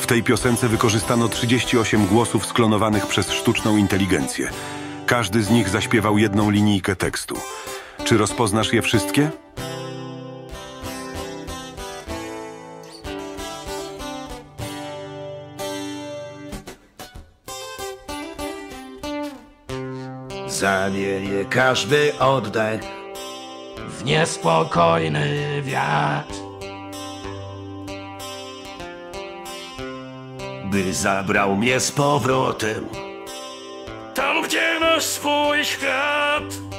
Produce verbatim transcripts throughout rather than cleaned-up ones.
W tej piosence wykorzystano trzydzieści osiem głosów sklonowanych przez sztuczną inteligencję. Każdy z nich zaśpiewał jedną linijkę tekstu. Czy rozpoznasz je wszystkie? Zawieje każdy oddech w niespokojny wiatr, by zabrał mnie z powrotem tam, gdzie masz swój świat.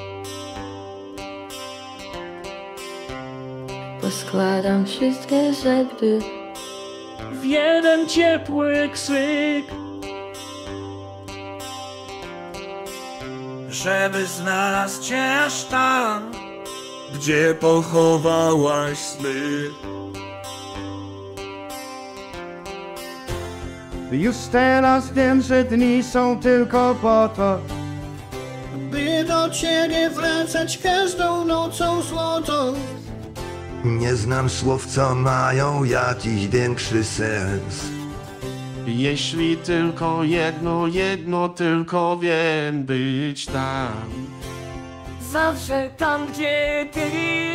Poskładam wszystkie rzeczy W jeden ciepły krzyk, żeby znalazł cię aż tam, gdzie pochowałaś sny. Już teraz wiem, że dni są tylko po to, by do ciebie wracać każdą nocą złotą. Nie znam słów, co mają jakiś większy sens. Jeśli tylko jedno, jedno tylko wiem, być tam. zawsze tam, gdzie ty.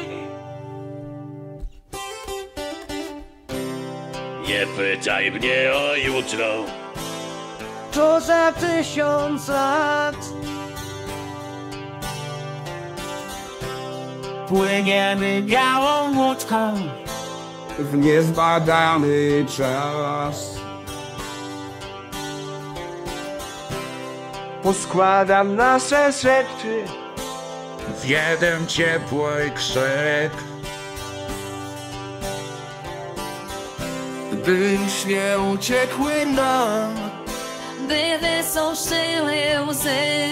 Nie pytaj mnie o jutro, To za tysiąc lat płyniemy białą łódką w niezbadany czas. Poskładam nasze rzeczy w jeden ciepły krzyk, by już nie uciekły nam, by wysuszyły łzy.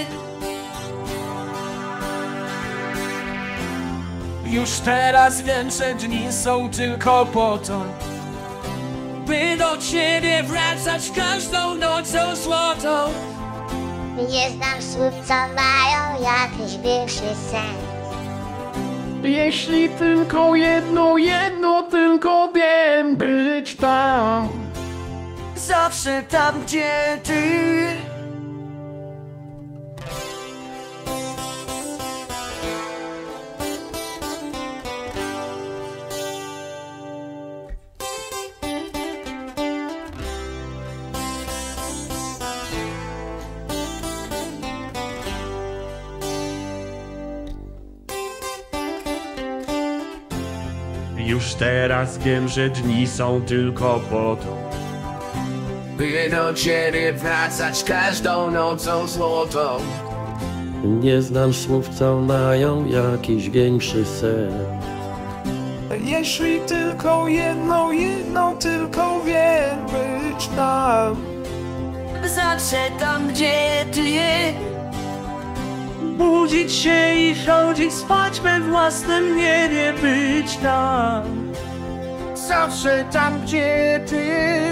Już teraz wiem, że dni są tylko po to, by do ciebie wracać każdą nocą złotą. Nie znam słów, co mają jakiś większy sens. Jeśli tylko jedno, jedno tylko wiem, być tam. Zawsze tam, gdzie ty. Już teraz wiem, że dni są tylko po to, by do ciebie wracać każdą nocą złotą. Nie znam słów, co mają jakiś większy sens. Jeśli tylko jedno, jedno tylko wiem, być tam. Zawsze tam, gdzie ty. Budzić się i chodzić spać we własnym niebie, być tam. Zawsze tam, gdzie ty.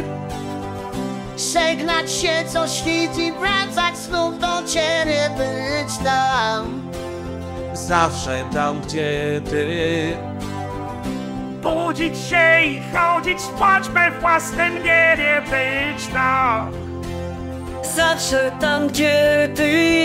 Żegnać się co świt i wracać znów do ciebie, być tam. Zawsze tam, gdzie ty. Budzić się i chodzić spać we własnym niebie, być tam. Zawsze tam, gdzie ty.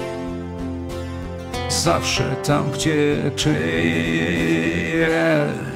Zawsze tam, gdzie ty.